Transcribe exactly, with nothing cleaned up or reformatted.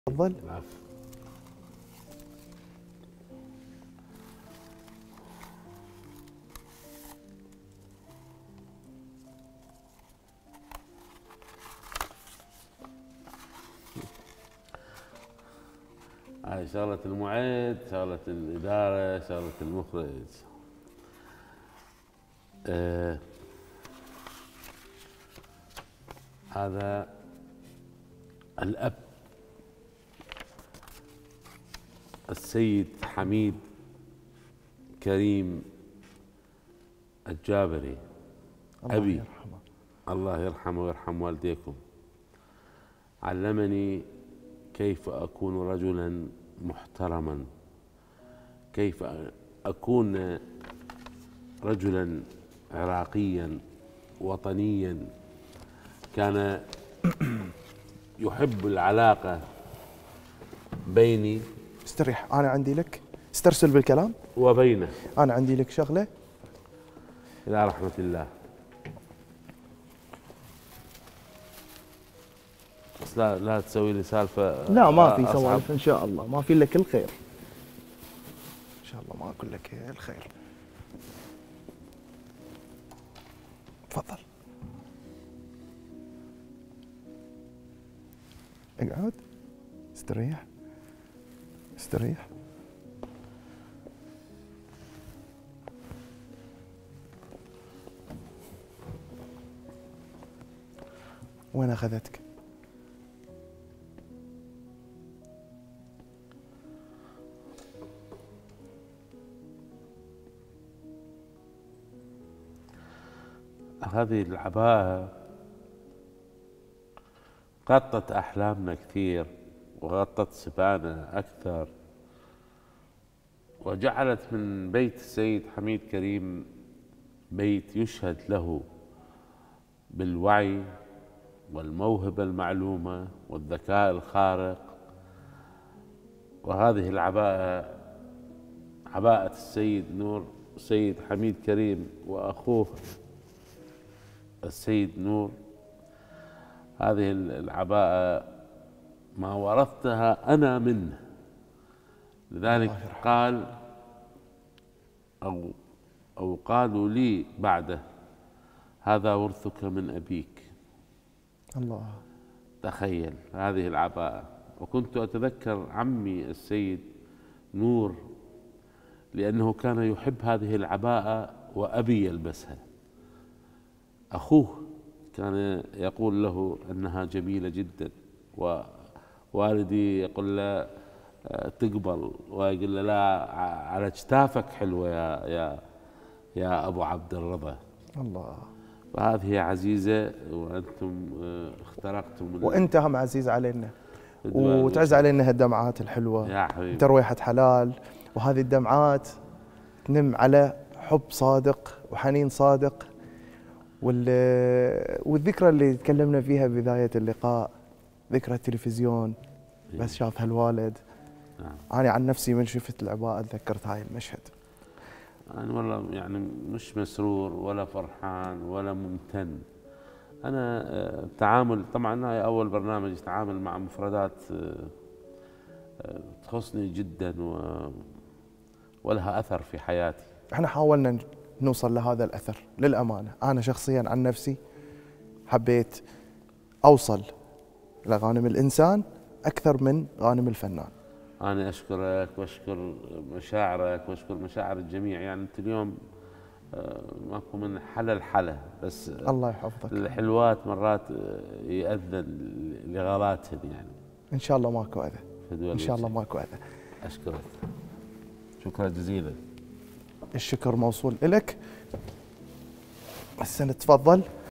تفضل. العفو. هاي شغلة المعد، شغلة الإدارة، شغلة المخرج. آه هذا الأب السيد حميد كريم الجابري. الله أبي يرحمه. الله يرحمه ويرحم والديكم. علمني كيف أكون رجلا محترما، كيف أكون رجلا عراقيا وطنيا. كان يحب العلاقة بيني استريح، أنا عندي لك استرسل بالكلام وبينه. أنا عندي لك شغلة. إلى رحمة الله. بس لا لا تسوي لي سالفة. لا ما في أصعب. سوالف إن شاء الله، ما في لك الخير إن شاء الله، ما أقول لك الخير. تفضل اقعد، استريح استريح. وين أخذتك؟ هذه العباءة غطت أحلامنا كثير، وغطت سبانا أكثر، وجعلت من بيت السيد حميد كريم بيت يشهد له بالوعي والموهبة المعلومة والذكاء الخارق. وهذه العباءة عباءة السيد نور السيد حميد كريم وأخوه السيد نور. هذه العباءة ما ورثتها أنا منه، لذلك قال أو أو قالوا لي بعده: هذا ورثك من أبيك. الله. تخيل هذه العباءة. وكنت أتذكر عمي السيد نور، لأنه كان يحب هذه العباءة وأبي يلبسها. أخوه كان يقول له أنها جميلة جدا، ووالدي يقول له تقبل، ويقول له لا على اجتافك حلوة يا يا يا أبو عبد الرضا. الله. فهذه عزيزة، وأنتم اخترقتم. وأنت هم عزيز علينا، وتعز علينا هالدمعات الحلوة يا حبيبي. أنت رويحة حلال، وهذه الدمعات تنم على حب صادق وحنين صادق. والذكرى اللي تكلمنا فيها بداية اللقاء، ذكرى التلفزيون، بس شافها الوالد. نعم. أنا عن نفسي من شفت العباءة تذكرت هاي المشهد. أنا والله يعني مش مسرور ولا فرحان ولا ممتن. أنا التعامل طبعا هاي أول برنامج أتعامل مع مفردات تخصني جدا ولها أثر في حياتي. احنا حاولنا نوصل لهذا الأثر للأمانة. أنا شخصيا عن نفسي حبيت أوصل لغانم الإنسان أكثر من غانم الفنان. أنا أشكرك وأشكر مشاعرك وأشكر مشاعر الجميع. يعني أنت اليوم ماكو من حلا لحلا، بس الله يحفظك. الحلوات مرات يأذن لغلاتهن. يعني إن شاء الله ماكو أذى، إن شاء الله ماكو أذى. أشكرك، شكرا جزيلا. الشكر موصول إلك. هسه نتفضل.